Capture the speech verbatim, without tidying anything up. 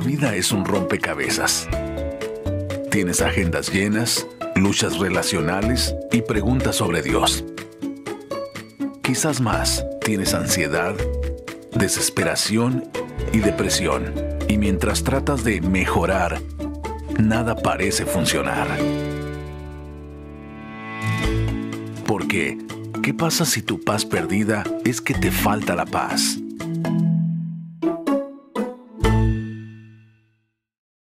vida es un rompecabezas. Tienes agendas llenas, luchas relacionales y preguntas sobre Dios. Quizás más, tienes ansiedad, desesperación y depresión. Y mientras tratas de mejorar, nada parece funcionar. ¿Por qué? ¿Qué pasa si tu paz perdida es que te falta la paz?